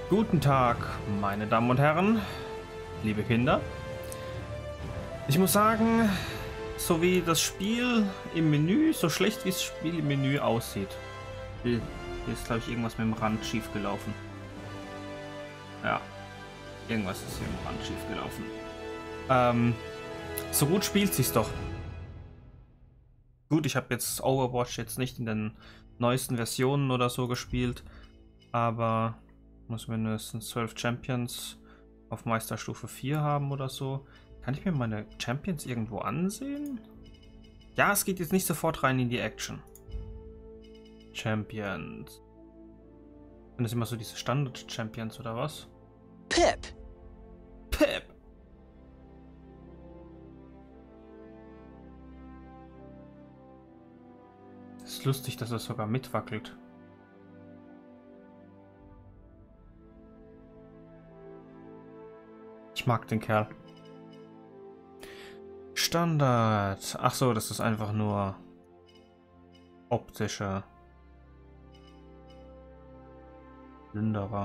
Guten Tag, meine Damen und Herren, liebe Kinder. Ich muss sagen, so wie das Spiel im Menü, so schlecht wie das Spiel im Menü aussieht. Hier ist, glaube ich, irgendwas mit dem Rand schief gelaufen. Ja, irgendwas ist hier im Rand schief gelaufen. So gut spielt sich's doch. Gut, ich habe jetzt Overwatch jetzt nicht in den neuesten Versionen oder so gespielt, aber muss mindestens 12 Champions auf Meisterstufe 4 haben oder so. Kann ich mir meine Champions irgendwo ansehen? Ja, es geht jetzt nicht sofort rein in die Action. Champions. Sind das immer so diese Standard-Champions oder was? Pip. Pip! Ist lustig, dass er sogar mitwackelt. Ich mag den Kerl. Standard. Ach so, das ist einfach nur optische Plünderer.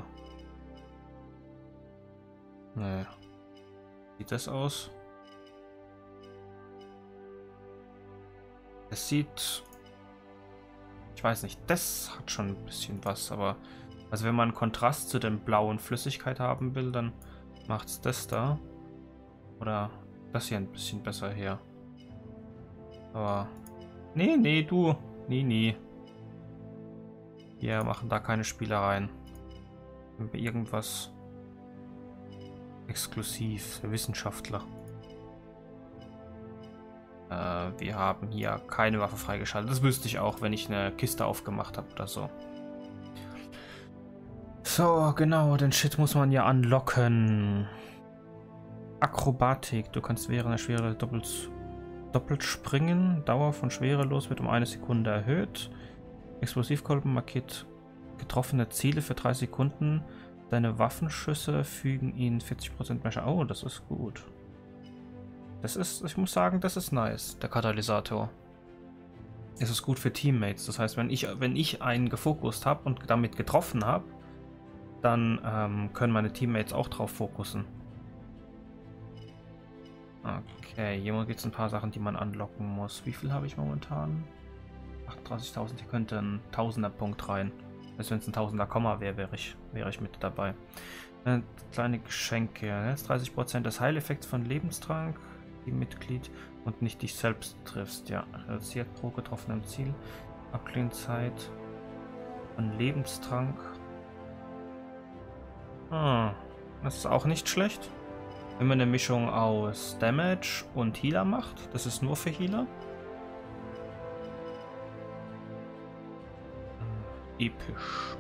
Nee. Sieht das aus? Es sieht... Ich weiß nicht, das hat schon ein bisschen was, aber... Also wenn man einen Kontrast zu der blauen Flüssigkeit haben will, dann macht's das da. Oder das hier ein bisschen besser her. Aber... Nee, du. Nee. Wir machen da keine Spielereien. Wenn wir irgendwas... Exklusiv, der Wissenschaftler. Wir haben hier keine Waffe freigeschaltet. Das wüsste ich auch, wenn ich eine Kiste aufgemacht habe oder so. So, genau, den Shit muss man ja anlocken. Akrobatik. Du kannst während der Schwere doppelt springen. Dauer von schwerelos wird um 1 Sekunde erhöht. Explosivkolben markiert getroffene Ziele für 3 Sekunden. Deine Waffenschüsse fügen ihnen 40% mehr Schaden. Oh, das ist gut. Das ist, ich muss sagen, das ist nice, der Katalysator. Es ist gut für Teammates. Das heißt, wenn ich einen gefokust habe und damit getroffen habe, dann können meine Teammates auch drauf fokussen. Okay, hier gibt es ein paar Sachen, die man anlocken muss. Wie viel habe ich momentan? 38.000, hier könnte ein Tausender-Punkt rein. Also wenn es ein Tausender Komma wäre, wäre ich mit dabei. Kleine Geschenke. Jetzt 30% des Heileffekts von Lebenstrank, die Mitglied und nicht dich selbst triffst. Ja, reduziert pro getroffenem Ziel. Abklingzeit von Lebenstrank. Das ist auch nicht schlecht. Wenn man eine Mischung aus Damage und Healer macht, das ist nur für Healer. Episch.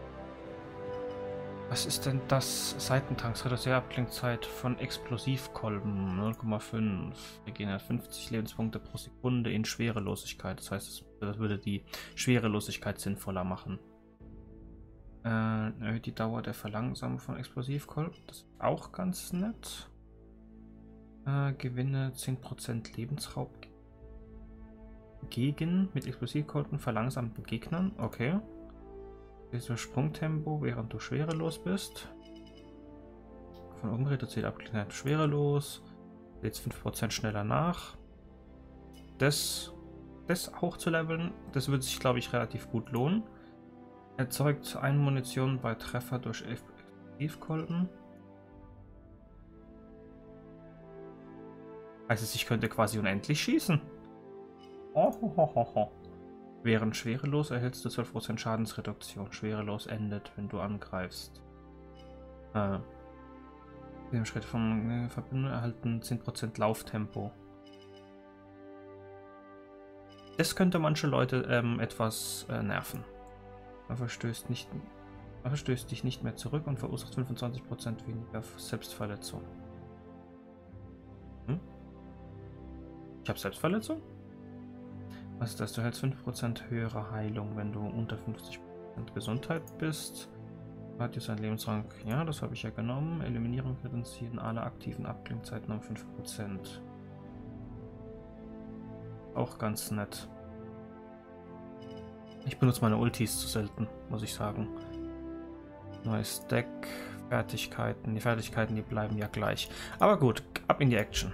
Was ist denn das? Seitentanks reduziert Abklingzeit von Explosivkolben 0,5. Regeneriert 50 Lebenspunkte pro Sekunde in Schwerelosigkeit. Das heißt, das würde die Schwerelosigkeit sinnvoller machen. Erhöht die Dauer der Verlangsamung von Explosivkolben. Das ist auch ganz nett. Gewinne 10% Lebensraub gegen mit Explosivkolben verlangsamten Gegnern. Okay. Dieses Sprungtempo, während du schwerelos bist. Von oben reduziert Abklingzeit schwerelos. Lädt 5% schneller nach. Das auch zu leveln, das würde sich, glaube ich, relativ gut lohnen. Erzeugt eine Munition bei Treffer durch Explosivkolben. Heißt, ich könnte quasi unendlich schießen. Oh. Während schwerelos erhältst du 12% Schadensreduktion. Schwerelos endet, wenn du angreifst. Dem Schritt von Verbindung erhalten 10% Lauftempo. Das könnte manche Leute etwas nerven. Man verstößt dich nicht mehr zurück und verursacht 25% weniger Selbstverletzung. Ich habe Selbstverletzung? Was ist das? Du hältst 5% höhere Heilung, wenn du unter 50% Gesundheit bist. Hat jetzt ein Lebensrang. Ja, das habe ich ja genommen. Eliminierung reduzieren alle aktiven Abklingzeiten um 5%. Auch ganz nett. Ich benutze meine Ultis zu selten, muss ich sagen. Neues Deck, Fertigkeiten. Die Fertigkeiten, die bleiben ja gleich. Aber gut, ab in die Action.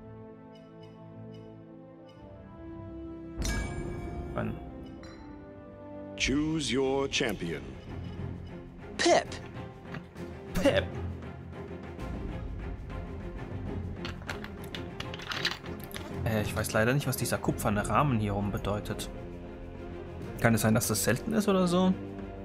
Dann. Choose your champion. Pip. Pip. Ich weiß leider nicht, was dieser kupferne Rahmen hier rum bedeutet. Kann es sein, dass das selten ist oder so?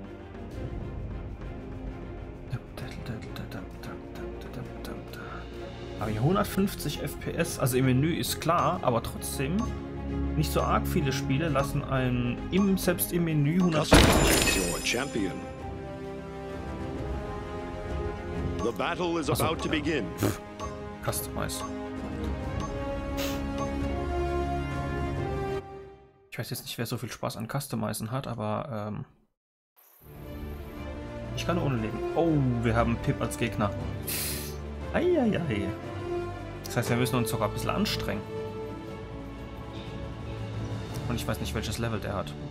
Aber hier 150 FPS, also im Menü ist klar, aber trotzdem nicht so arg viele Spiele lassen einen selbst im Menü 150 Your champion. The battle is about to begin. Customize. Ich weiß jetzt nicht, wer so viel Spaß an Customizen hat, aber ich kann ohne leben. Oh, wir haben Pip als Gegner. Eieiei. Das heißt, wir müssen uns sogar ein bisschen anstrengen. Und ich weiß nicht, welches Level der hat.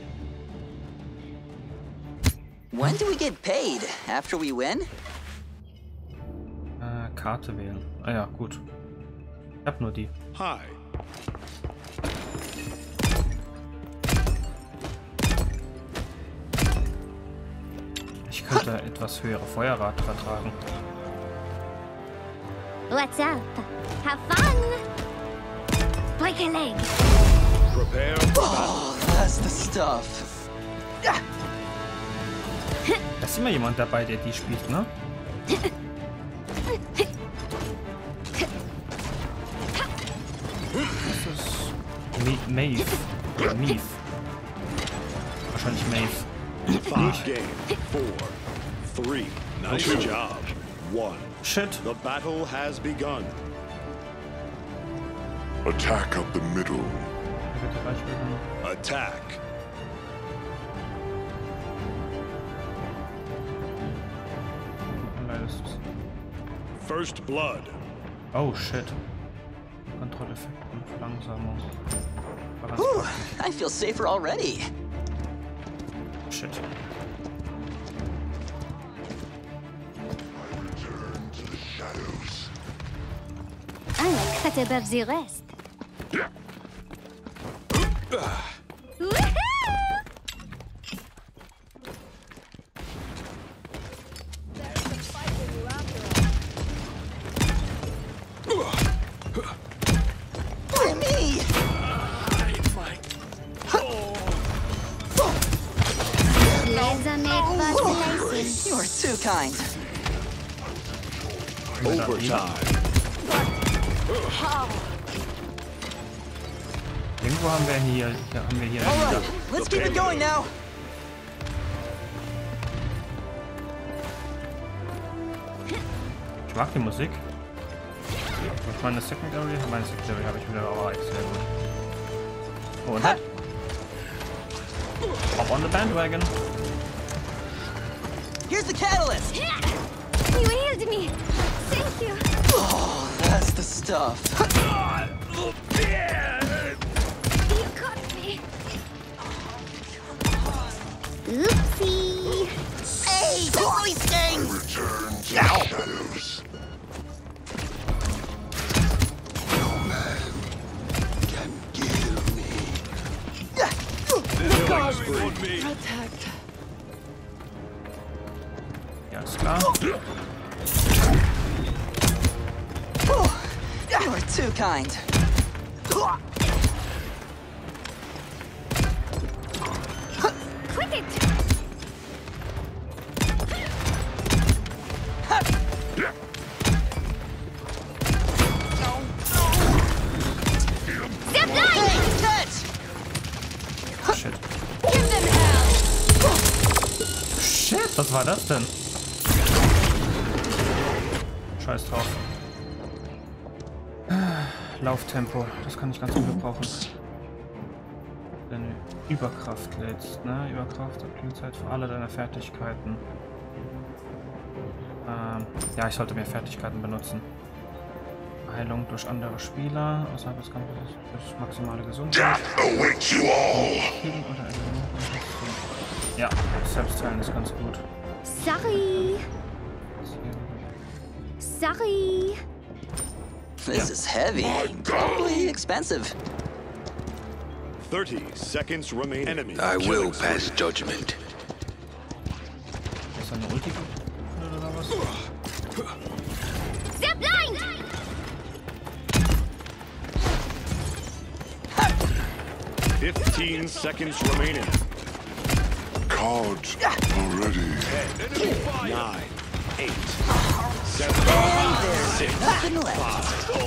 When do we get paid? After we win? Karte wählen. Ah ja, gut. Ich hab nur die. Hi. Ich könnte etwas höhere Feuerrate vertragen. What's up? Have fun! Break a leg! Prepare for battle. Oh, that's the stuff. Da ist immer jemand dabei, der die spielt, ne? Das ist Maeve. Oder Maeve. Wahrscheinlich Maeve. 5 game. 4, 3. Nice job. 1. Shit. The battle has begun. Attack up the middle. Attack. First blood. Oh shit. Kontrolleffekten, Verlangsamung. Whew, I feel safer already. Shit. I like that above the rest. Woohoo! Why me? Laser make fast You are too kind. Overtime. Irgendwo haben wir hier All right, let's keep it going now. Ich mag die Musik. Ich meine Secondary habe ich wieder auch sehr gut. Oh, und hop on the bandwagon. Here's the catalyst. You healed me! Thank you! Oh, that's the stuff. You got me! Oopsie! Hey, holy stings! Return to the shadows. No man can kill me. Ja, ist klar. You are too kind. Quit it! Zip line! Hey, catch! Shit. Give them hell! Shit, was war das denn? Scheiß drauf. Lauftempo, das kann ich ganz gut gebrauchen. Deine Überkraft lädst, ne? Überkraft, Zeit für alle deine Fertigkeiten. Ja, ich sollte mehr Fertigkeiten benutzen. Heilung durch andere Spieler, außerhalb des Kampfes durch maximale Gesundheit. Awaits you all. Healing oder ja, selbst heilen ist ganz gut. Sorry. Sorry. This is heavy. Probably expensive. 30 seconds remain. Enemy. I will killing pass spree. judgment. Ist eine Ulti oder was? They're blind! 15 seconds remaining. Cards already. 9, 8, 7, There's nothing left.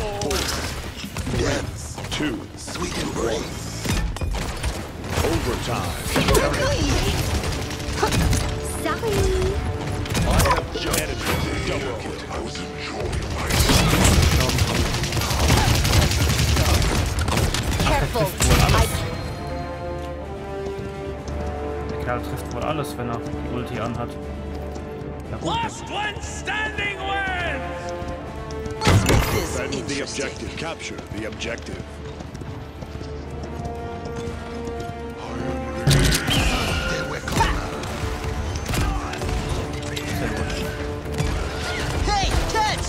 2, Sweet embrace. overtime. Sorry. Enemy double kill. I was enjoying myself. Careful. Der Kerl trifft wohl alles, wenn er die Ulti anhat. Ja, gut. Let's make This the interesting. objective. Capture the objective. There we go. Sehr gut. Hey, catch!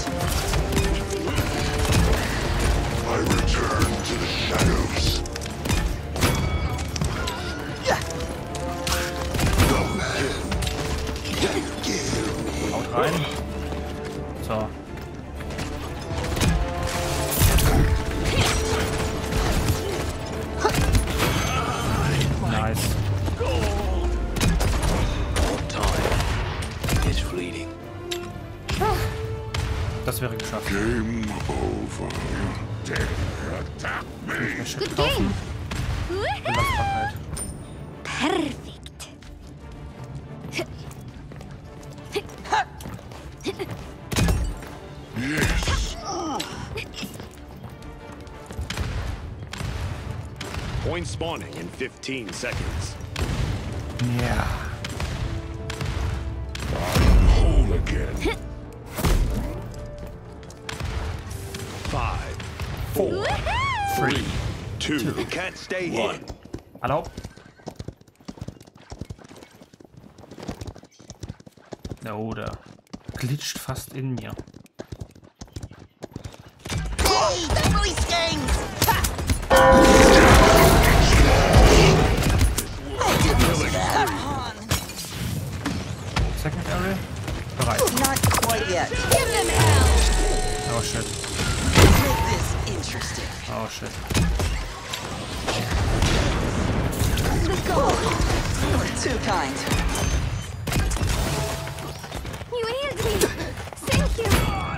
I return to the shadows. The man can kill me. Haut rein. So. Nice. It's fleeting. Das wäre geschafft. Game over. Attack me. Good game. Belastbarkeit. Perfect. Yes. Point spawning in 15 seconds. Ja. Whole again. 5, 4, 3, 2. You can't stay here. Erlaubt. Oh, der glitscht fast in mir. Hey, that really stings! I didn't see that. Second area. Bereit. Not quite yet. Give them hell. Oh shit. Make this interesting. Oh shit. Let's go. Too kind. You healed me. Thank you.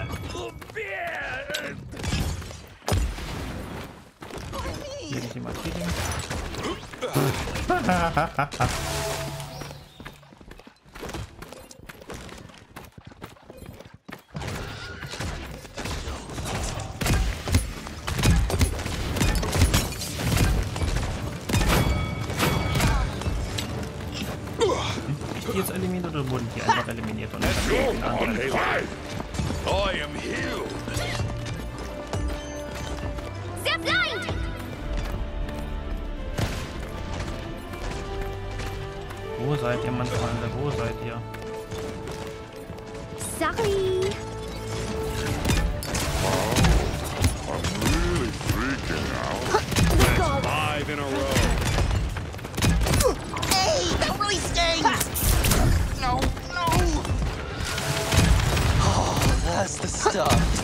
Hier nicht jemand Healing. Ich die jetzt eliminiert oder wurden die einfach eliminiert und dann den anderen? I am healed. They're blind. Wo seid ihr, mein Freunde? Wo seid ihr? Sorry. I'm really freaking out. Let's go. 5 in a row. Hey, that really stings! No, no! Oh, that's the stuff.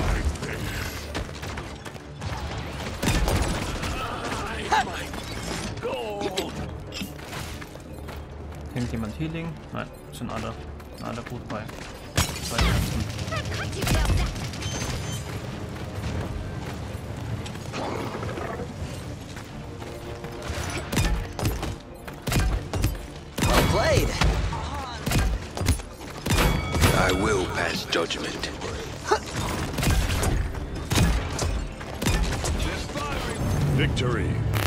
Nimmt jemand Healing? Nein, sind alle gut bei. Bei Herzen. How could you fail that? Well played. I will pass judgment. Victory.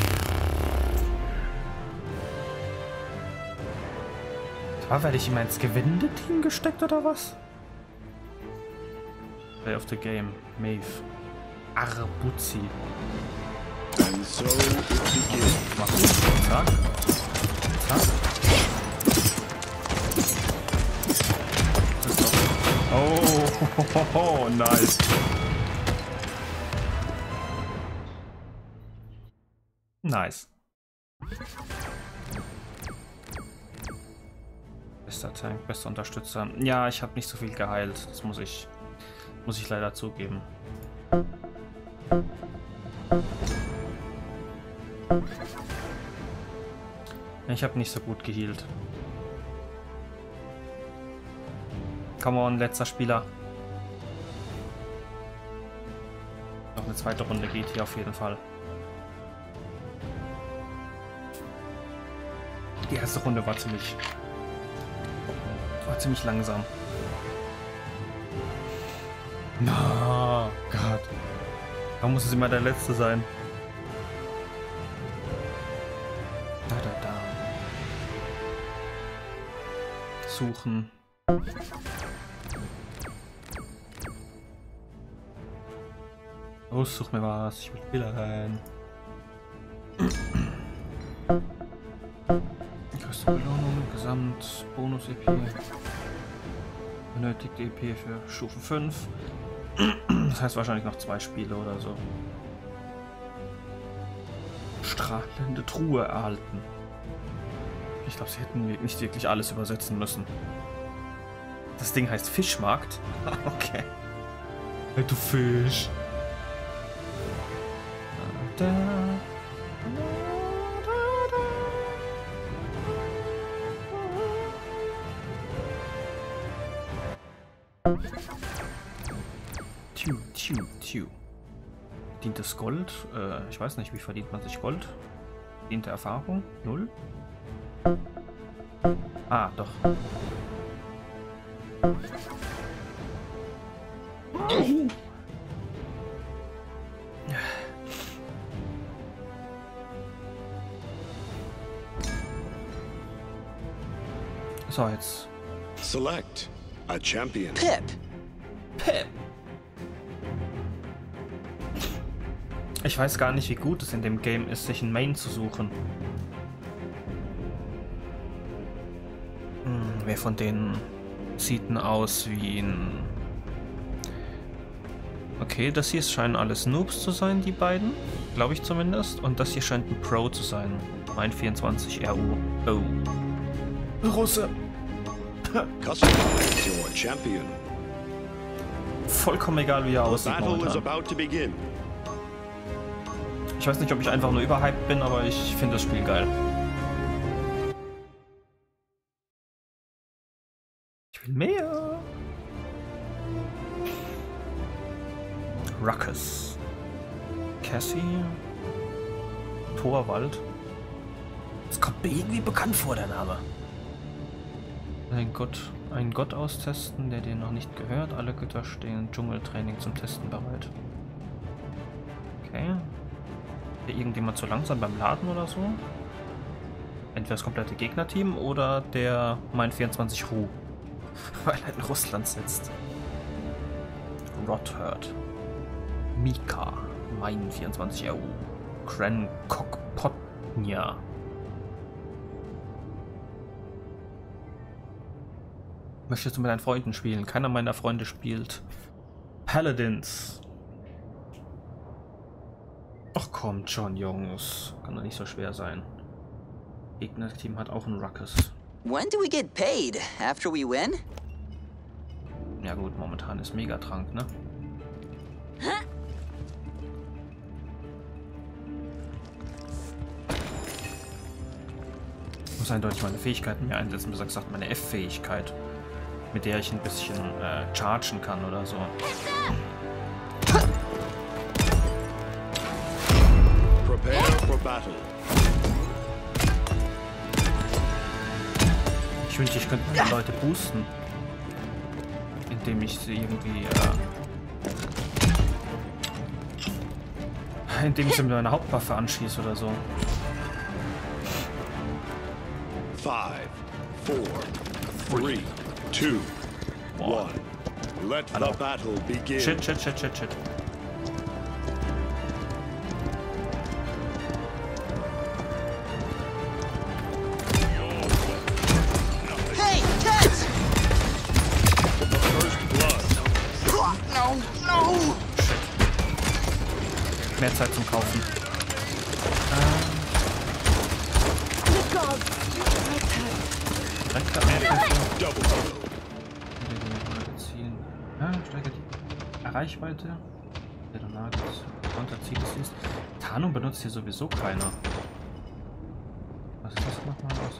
Werde ich immer ins gewinnende Team gesteckt oder was? Play of the game. Maeve. Arbuzi. And so it begins. Mach. Zack. Zack. Oh, nice. Nice. Bester Tank, bester Unterstützer. Ja, ich habe nicht so viel geheilt. Das muss ich leider zugeben. Ich habe nicht so gut geheilt. Come on, letzter Spieler. Noch eine zweite Runde geht hier auf jeden Fall. Die erste Runde war ziemlich langsam. Na, Gott. Warum muss es immer der Letzte sein? Da. Suchen. Such mir was. Ich will Spieler rein. Größte Belohnung, Gesamt, Bonus-EP. Benötigte EP für Stufe 5. Das heißt wahrscheinlich noch 2 Spiele oder so. Strahlende Truhe erhalten. Ich glaube, sie hätten nicht wirklich alles übersetzen müssen. Das Ding heißt Fischmarkt. Okay. Hey, du Fisch. Da. Tiu. Verdientes Gold. Ich weiß nicht, wie verdient man sich Gold? Verdiente Erfahrung? 0? Ah, doch. So, jetzt. Select a champion. Pip. Ich weiß gar nicht, wie gut es in dem Game ist, sich ein Main zu suchen. Wer von denen sieht denn aus wie ein... Okay, das hier scheinen alles Noobs zu sein, die beiden. Glaube ich zumindest. Und das hier scheint ein Pro zu sein. Mein 24 RU. Oh. Russe. Customize your champion. Vollkommen egal, wie er aussieht Battle is momentan. about to begin. Ich weiß nicht, ob ich einfach nur überhyped bin, aber ich finde das Spiel geil. Ich will mehr. Ruckus. Cassie. Torwald. Das kommt mir irgendwie bekannt vor, der Name. Einen Gott austesten, der dir noch nicht gehört. Alle Götter stehen Dschungeltraining zum Testen bereit. Okay. Ist irgendjemand zu langsam beim Laden oder so? Entweder das komplette Gegnerteam oder der Mein 24 Ru. Weil er in Russland sitzt. Rotherd. Mika. Mein 24 RU. Kren Kokpotnia. Möchtest du mit deinen Freunden spielen? Keiner meiner Freunde spielt Paladins. Ach kommt schon, Jungs. Kann doch nicht so schwer sein. Gegnerteam hat auch einen Ruckus. When do we get paid? After we win? Ja gut, momentan ist Megatrank, ne? Ich muss eindeutig meine Fähigkeiten mehr einsetzen, besser gesagt meine F-Fähigkeit, mit der ich ein bisschen chargen kann oder so. Prepare for battle. Ich wünschte, ich könnte meine Leute boosten, indem ich sie irgendwie indem ich sie mit meiner Hauptwaffe anschieße oder so. 5, 4, 3, 2, 1. Let the battle begin. Shit. Hey, Tess! First blood. mehr Zeit zum Kaufen. Direkt zielen. Steigert die Reichweite. Der Donat Konterziel ist. Tarnung benutzt hier sowieso keiner. Was ist das nochmal aus?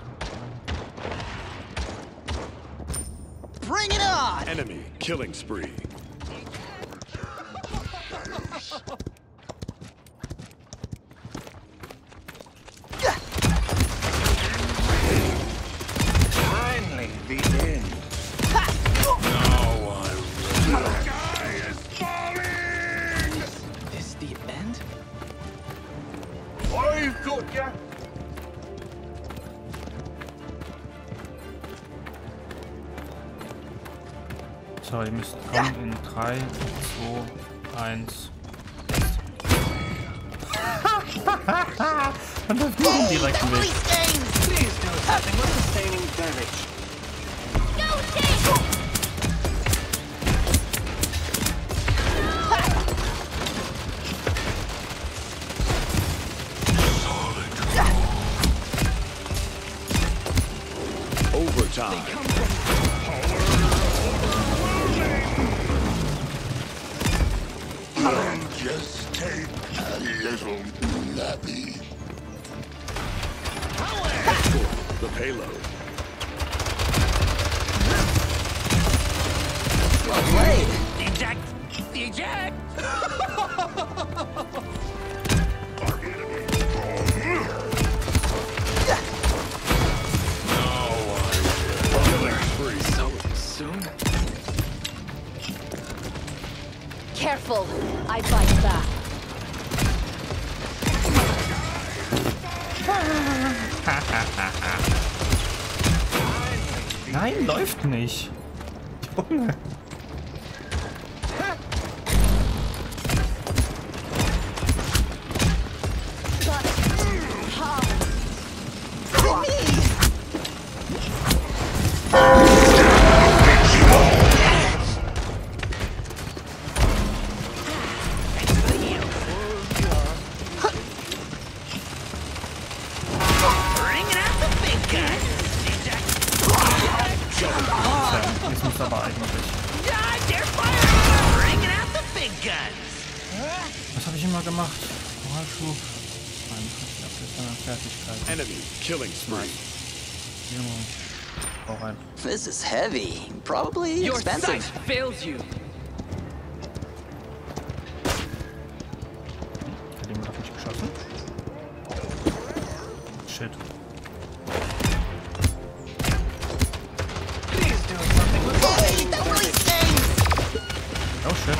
Bring it on! Enemy killing spree. Finally, the end. Is the end? I've got ya. So, ihr müsst kommen in 3, 2, 1. Man läuft nur den direkten Weg. Please do something with sustaining damage. Go, Jake! Overtime. Just take a little nappy. The payload. Well played. Eject! Eject! Killing spree. So soon? Careful, I bite back. Nein, läuft nicht. Junge. Bringing out the big guns! Eject! Jetzt muss aber eigentlich. God, they're firing! Bringing out the big guns! Was habe ich immer gemacht? Moralschub. Nein, das ist Fertigkeit. Enemy killing spree. Junge. Hau rein. This is heavy. Probably Your expensive. sight fails you! Hat jemand auf mich geschossen? Shit. Please do something with Hey, that really stings! Oh shit.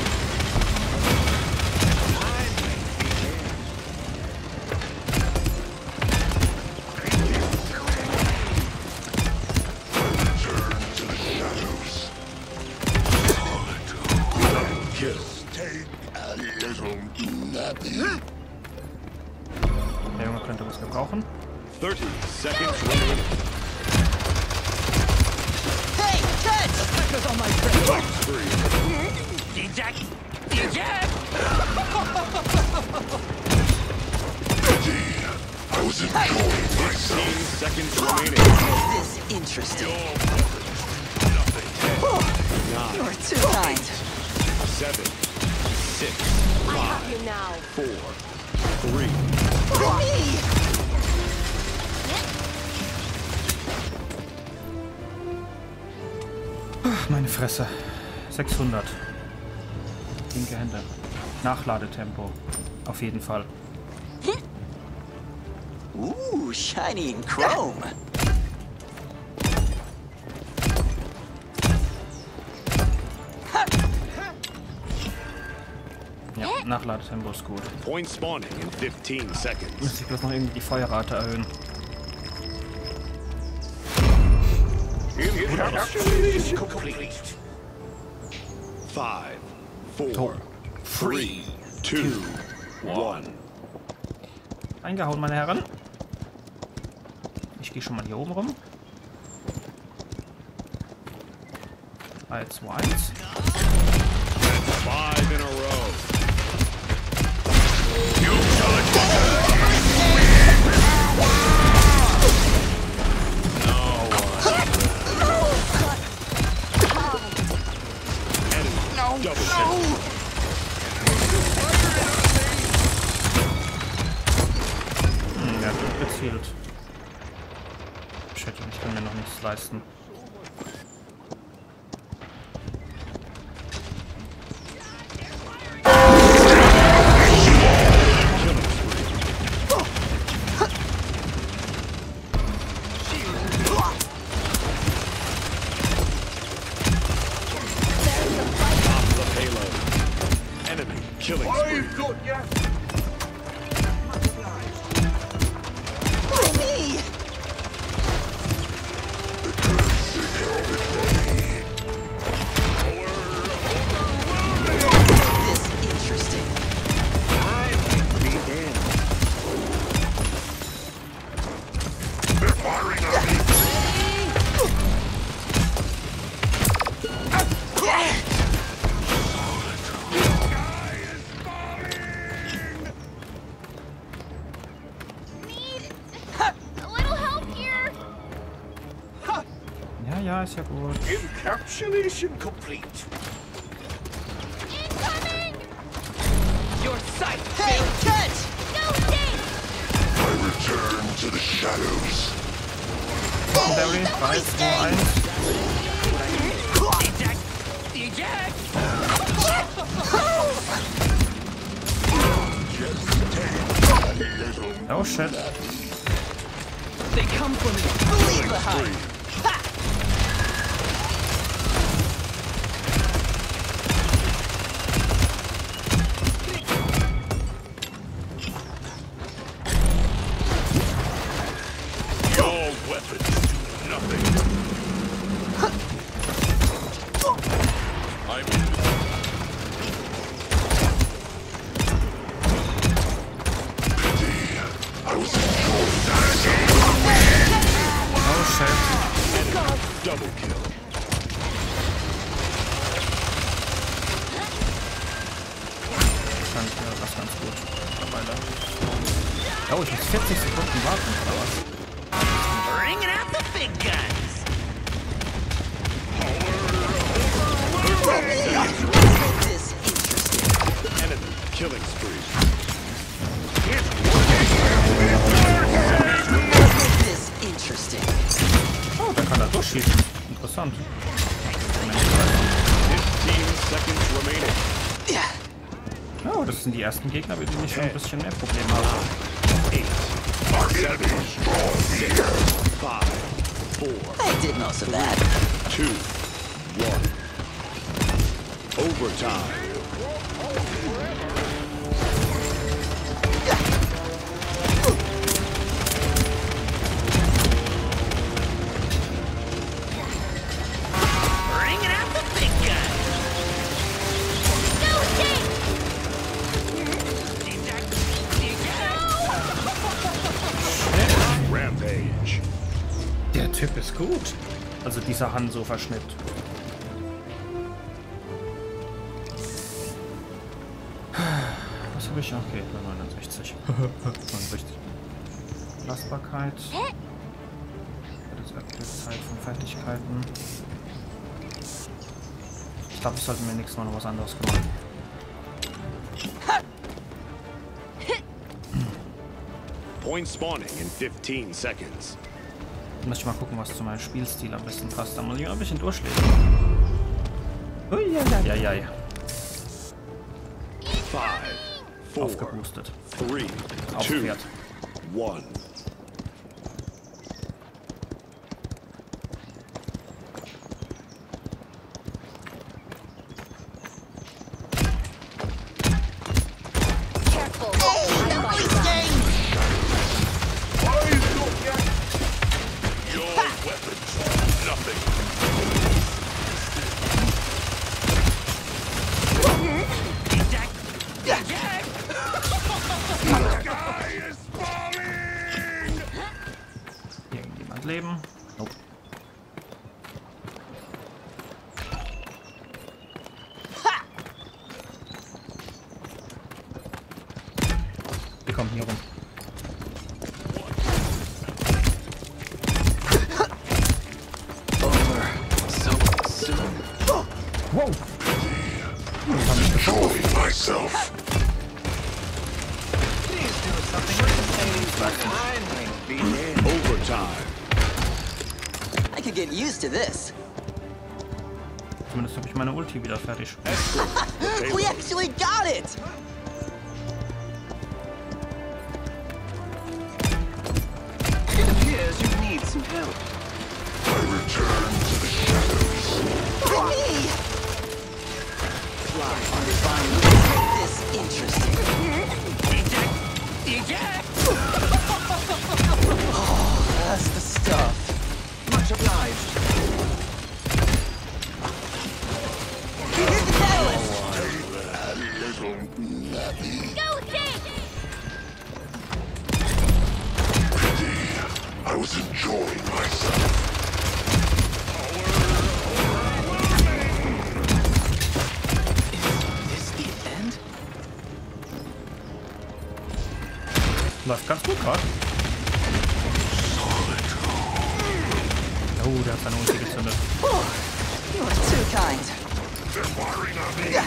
Just take a little nappy. Der Junge könnte was gebrauchen. 30 seconds remaining. Hey, catch! Attackers on my trail! Killing spree. Eject! Eject! I was enjoying 15 myself. seconds remaining. This is interesting. 9, You're too kind. 7, 6, I have you now. 4, 3. Me! Meine Fresse. 600. Linke Hände. Nachladetempo. Auf jeden Fall. Ooh, shiny and chrome. Ja, Nachladetempo ist gut. Point spawning in 15 seconds. Muss ich bloß noch irgendwie die Feuerrate erhöhen. Complete. 5, 4, 3, 2, 1. Eingehauen, meine Herren. Ich gehe schon mal hier oben rum. 3, 2, 1. 5 in a row. Double kill. Ja, gut gezielt. Shit, ich kann mir noch nichts leisten. Killing spree. Me! This interesting. They're firing at me. A little help here. Ja, ist ja gut. Encapsulation complete. Incoming! Your sight. Hey, catch! No dig! I return to the shadows. Barry, 3, 2, 1. Eject. Eject. Oh shit. They come for me. Leave behind! Your weapons do nothing. I'm I was enjoying that. Oh shit. double kill. Kann ich mir das ganz gut mittlerweile. Oh, ich muss 40 Sekunden warten, oder was? Bringing out the big guns. This interesting. Enemy killing spree. This interesting. Oh, da kann er durchschießen. Interessant. 15 seconds remaining. Oh, das sind die ersten Gegner, mit denen ich schon ein bisschen mehr Probleme habe. 8, 7, 6, 5, 4, I did most of that. 2, 1. Overtime. Bringing out the big guns. No dig! Eject. Eject. Rampage. Der Typ ist gut. Also dieser Hanzo-Verschnitt. Was habe ich noch? Okay, bei 69. 69. Belastbarkeit. Das aktuelle Zeit von Fertigkeiten. Ich glaube, ich sollte mir nächstes Mal noch was anderes gemacht. Point spawning in 15 seconds. Muss ich mal gucken, was zu meinem Spielstil am besten passt. Da muss ich mal ein bisschen durchlesen. Uiuiuiui. 5, 4, Aufgeboostet. 3, 2, Aufgefährt. 1. Careful. Your weapons nothing. Eject. Eject. Irgendjemand leben? Nope. Wir kommen hier rum. So soon. Wow! myself. Please do something with the same. Overtime. I could get used to this. Zumindest habe ich meine Ulti wieder fertig. Escort the We payload. actually got it! It appears you need some help. I return to the shadows. Why me? This interesting. Eject! That's the stuff. Much obliged. Here's the catalyst! A little nappy. Go King! Pity. I was enjoying myself. Is this the end? Läuft ganz gut gerade. Oh, der hat seine Ulti gezündet. You are too kind. They're firing on me.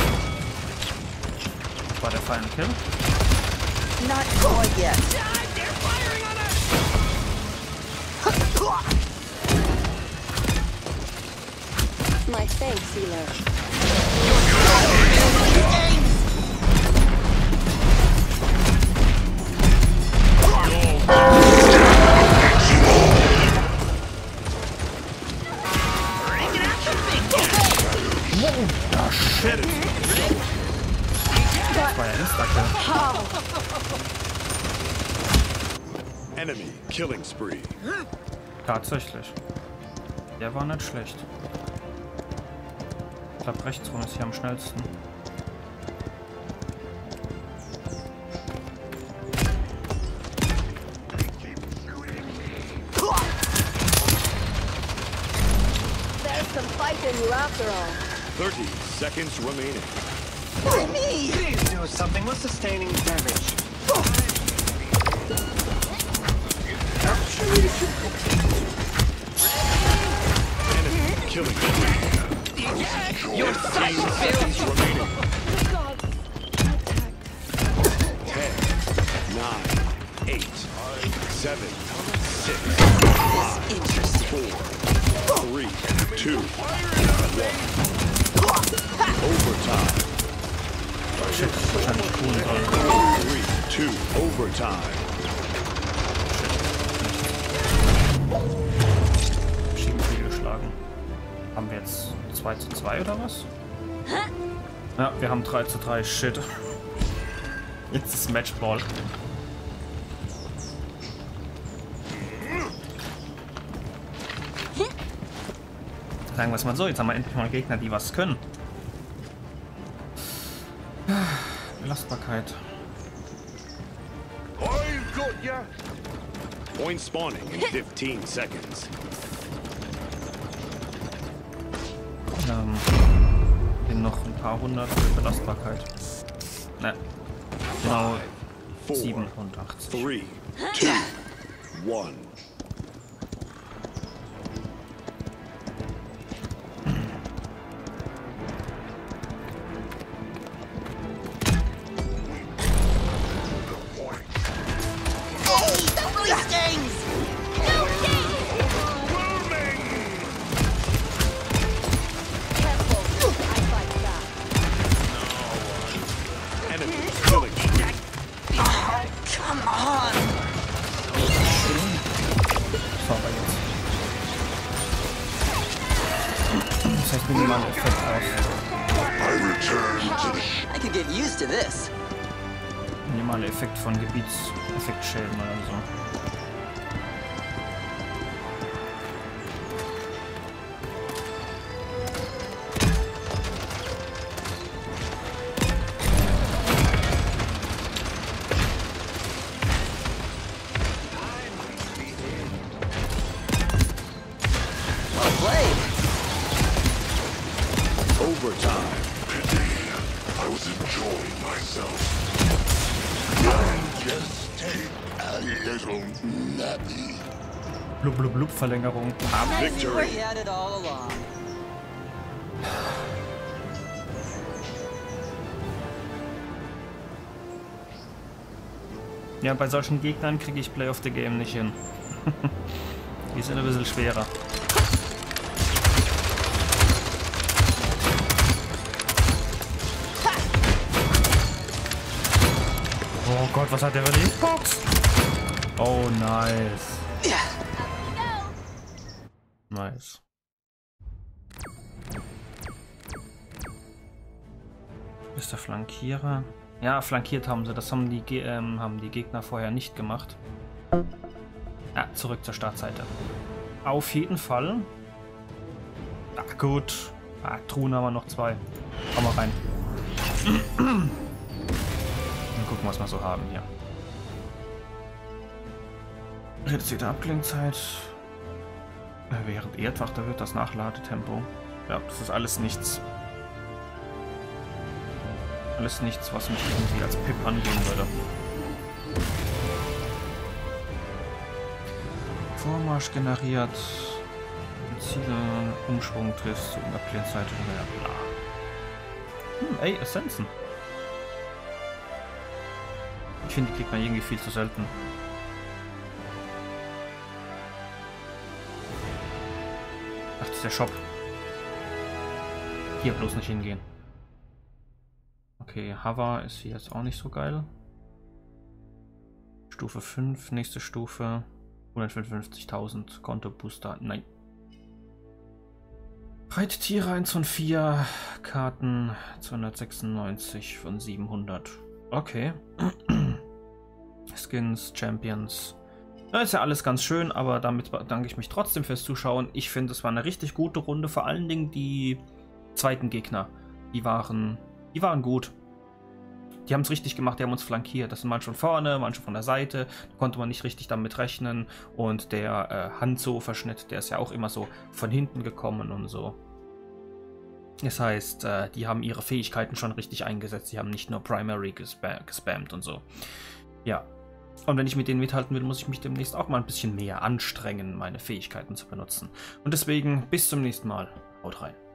War der Final Kill? Not quite yet. They're firing on us! My thanks, healer. Bringing out the big guns! Ah, shit. Das war ja Insta-Kill. Enemy killing spree. Tatsächlich. Der war nicht schlecht. Ich glaube, rechts rum ist hier am schnellsten. There's some fight in you after all. 30 seconds remaining. Why me? Please do something with sustaining damage. Enemy killing spree. Eject! Your 15 sight seconds fails you! remaining. The gods attack. 10, 9, 8, 7, 6, This interesting. 4, 3, 2, 1. Overtime. Shit, wahrscheinlich tun sollen. 3, 2, overtime. Schieben viel geschlagen. Haben wir jetzt 2:2 oder was? Ja, wir haben 3:3. Shit. Jetzt ist Matchball. Sagen wir es mal so, jetzt haben wir endlich mal Gegner, die was können. Belastbarkeit. I've got ya. Point spawning in 15 seconds. In noch ein paar hundert für Belastbarkeit. Ne. Genau 4, 87. 3, 2, 1. Hey, that really stings! Go King! Careful. I fight back. Enemy killing spree. Come on! So, aber jetzt. Das heißt minimal Effekt aus. I return to the I could get used to this. Minimale Effekt von Gebietseffektschäden oder so. Well played. Overtime. I was enjoying myself. I just take a little nappy. Blub blub blub Verlängerung. Victory. We had it all along. Ja, bei solchen Gegnern kriege ich Play of the Game nicht hin. Die sind ein bisschen schwerer. Oh Gott, was hat der für die Box? Oh, nice. Nice. Ist der Flankierer? Ja, flankiert haben sie. Das haben die Gegner vorher nicht gemacht. Ja, zurück zur Startseite. Auf jeden Fall. Ah, gut. Ah, Truhen haben wir noch 2. Komm mal rein. Dann gucken, was wir so haben hier. Reduzierte Abklingzeit. Während Erdwacht erhöht das Nachladetempo. Ja, das ist alles nichts. Alles nichts, was mich irgendwie als Pip angehen würde. Vormarsch generiert. Ziele, Umschwung triffst du in der Abklingzeit oder bla. Ey, Essenzen. Ich finde, die kriegt man irgendwie viel zu selten. Ach, das ist der Shop. Hier bloß nicht hingehen. Okay, Hover ist hier jetzt auch nicht so geil. Stufe 5, nächste Stufe. 155.000 Konto-Booster. Nein. Reittiere 1 von 4. Karten 296 von 700. Okay. Skins, Champions. Das ist ja alles ganz schön, aber damit bedanke ich mich trotzdem fürs Zuschauen. Ich finde, es war eine richtig gute Runde. Vor allen Dingen die zweiten Gegner. Die waren gut. Die haben es richtig gemacht, die haben uns flankiert. Das sind manche von vorne, manche von der Seite. Da konnte man nicht richtig damit rechnen. Und der Hanzo-Verschnitt, der ist ja auch immer so von hinten gekommen und so. Das heißt, die haben ihre Fähigkeiten schon richtig eingesetzt. Die haben nicht nur Primary gespammt und so. Ja. Und wenn ich mit denen mithalten will, muss ich mich demnächst auch mal ein bisschen mehr anstrengen, meine Fähigkeiten zu benutzen. Und deswegen bis zum nächsten Mal. Haut rein.